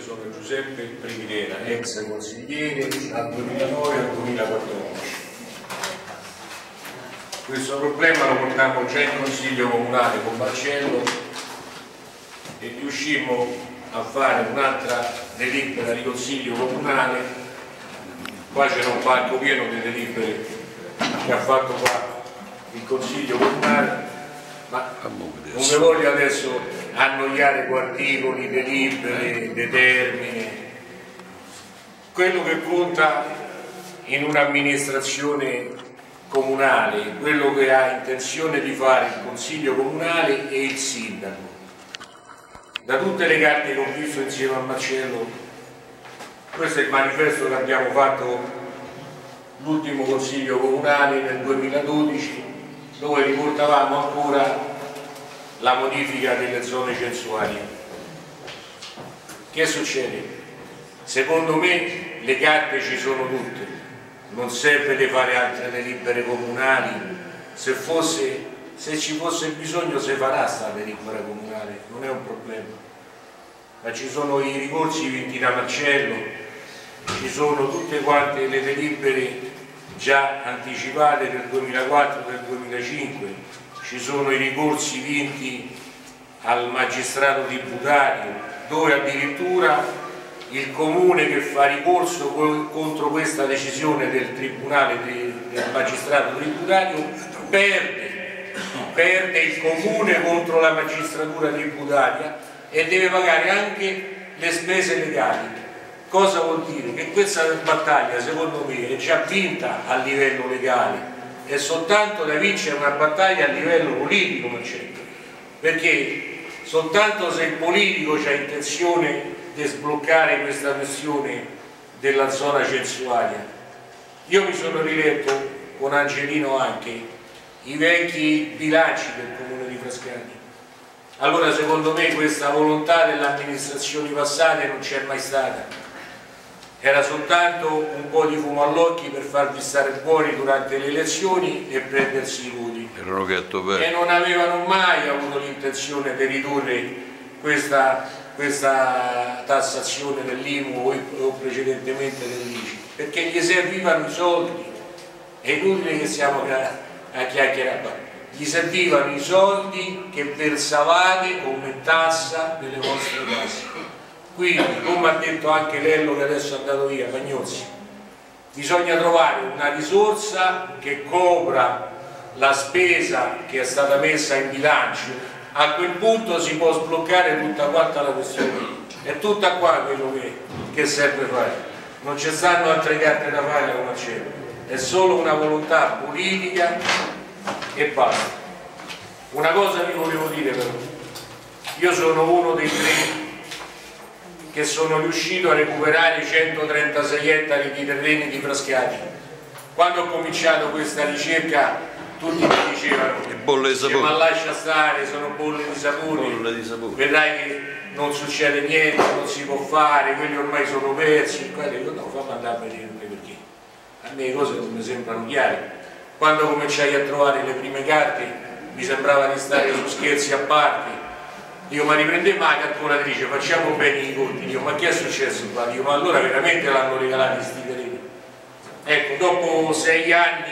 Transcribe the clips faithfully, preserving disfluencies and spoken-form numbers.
sono Giuseppe Privilera, ex consigliere dal duemilanove al duemilaquattordici. Questo problema lo portammo già in consiglio comunale con Marcello e riuscimmo a fare un'altra delibera di consiglio comunale. Qua c'era un palco pieno di delibere che ha fatto qua il consiglio comunale, ma non vi voglio adesso annoiare con articoli, delibere, dei termini. Quello che conta in un'amministrazione comunale, quello che ha intenzione di fare il consiglio comunale e il sindaco. Da tutte le carte che ho visto insieme a Marcello, questo è il manifesto che abbiamo fatto l'ultimo consiglio comunale nel duemiladodici, dove riportavamo ancora la modifica delle zone censuali. Che succede? Secondo me le carte ci sono tutte, non serve di fare altre delibere comunali. Se fosse, se ci fosse bisogno si farà sta delibera comunale, non è un problema. Ma ci sono i ricorsi vinti da Marcello, ci sono tutte quante le delibere già anticipate del duemilaquattro e del duemilacinque, ci sono i ricorsi vinti al magistrato tributario, dove addirittura il comune che fa ricorso contro questa decisione del tribunale del magistrato tributario perde, perde il comune contro la magistratura tributaria e deve pagare anche le spese legali. Cosa vuol dire? Che questa battaglia secondo me è già vinta a livello legale, è soltanto da vincere una battaglia a livello politico, perché soltanto se il politico ha intenzione di sbloccare questa questione della zona censuaria. Io mi sono riletto con Angelino anche i vecchi bilanci del comune di Frascati. Allora secondo me questa volontà delle amministrazioni passate non c'è mai stata, era soltanto un po' di fumo all'occhio per farvi stare buoni durante le elezioni e prendersi i voti, e non avevano mai avuto l'intenzione di ridurre questa, questa tassazione dell'I M U o precedentemente dell'I C I, perché gli servivano i soldi. È inutile che siamo a chiacchierare, gli servivano i soldi che versavate come tassa nelle vostre case. Quindi, come ha detto anche Lello che adesso è andato via, Pagnozzi, bisogna trovare una risorsa che copra la spesa che è stata messa in bilancio. A quel punto si può sbloccare tutta quanta la questione. È tutta qua quello che, che serve fare. Non ci stanno altre carte da fare come c'è. È solo una volontà politica e basta. Una cosa vi volevo dire però. Io sono uno dei tre che sono riuscito a recuperare centotrentasei ettari di terreni di Frascati. Quando ho cominciato questa ricerca tutti mi dicevano dice, ma lascia stare, sono bolle di sapone, bolle di sapone, vedrai che non succede niente, non si può fare, quelli ormai sono persi. Qua dico no, fammi andare a vedere perché a me le cose non mi sembrano chiare. Quando cominciai a trovare le prime carte mi sembrava di stare su scherzi a parte. Dico, ma riprendemmo la calcolatrice, facciamo bene i conti. Dico, ma che è successo qua? Dico, ma allora veramente l'hanno regalati sti terreni? Ecco, dopo sei anni,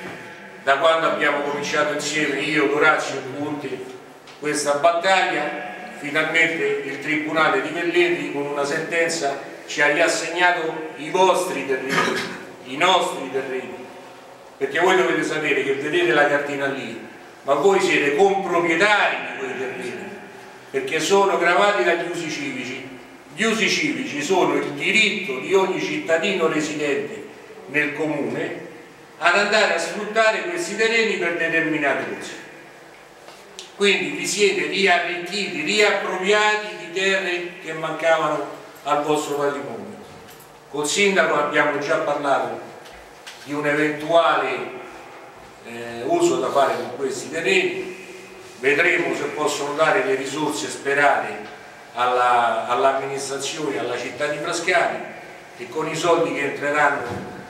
da quando abbiamo cominciato insieme, io, Dorazio e Punti, questa battaglia, finalmente il Tribunale di Velletri con una sentenza ci ha riassegnato i vostri terreni, i nostri terreni. Perché voi dovete sapere che vedete la cartina lì, ma voi siete comproprietari di quei terreni, perché sono gravati dagli usi civici. Gli usi civici sono il diritto di ogni cittadino residente nel comune ad andare a sfruttare questi terreni per determinate cose. Quindi vi siete riarricchiti, riappropriati di terre che mancavano al vostro patrimonio. Col sindaco abbiamo già parlato di un eventuale eh, uso da fare con questi terreni. Vedremo se possono dare le risorse sperate all'amministrazione, alla, all alla città di Frascati, e con i soldi che entreranno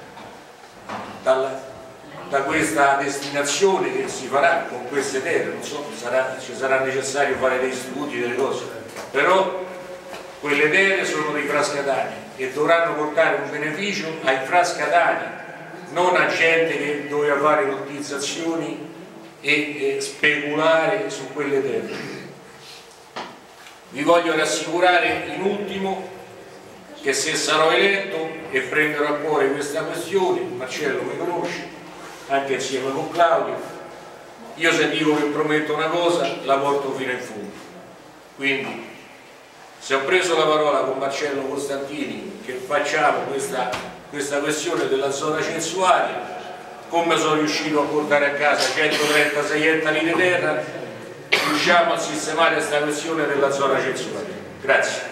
dalla, da questa destinazione che si farà con queste terre, non so, sarà, ci sarà necessario fare dei studi, delle cose, però quelle terre sono dei frascatani e dovranno portare un beneficio ai frascatani, non a gente che doveva fare lottizzazioni e, e speculare su quelle terre. Vi voglio rassicurare in ultimo che se sarò eletto e prenderò a cuore questa questione, Marcello mi conosce, anche insieme con Claudio, io se dico che prometto una cosa la porto fino in fondo. Quindi se ho preso la parola con Marcello Costantini che facciamo questa, questa questione della zona censuaria, come sono riuscito a portare a casa centotrentasei ettari di terra, riusciamo a sistemare questa questione della zona censuaria. Grazie.